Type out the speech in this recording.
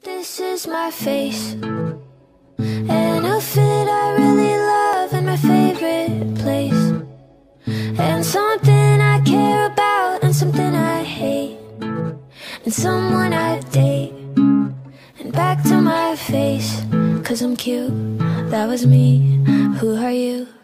This is my face, and a fit I really love in my favorite place, and something I care about and something I hate, and someone I date, and back to my face, 'cause I'm cute, that was me, who are you?